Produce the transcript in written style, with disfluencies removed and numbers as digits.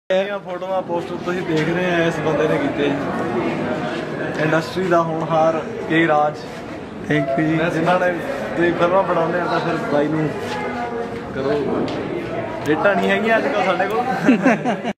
photo poster तुम देख रहे हैं इस बंदे ने किए इंडस्ट्री का होनहार के राज थैंक यू जी जिन्होंने फिल्म बनाने तो फिर बाई करो डेटा नहीं है अजकल साढ़े को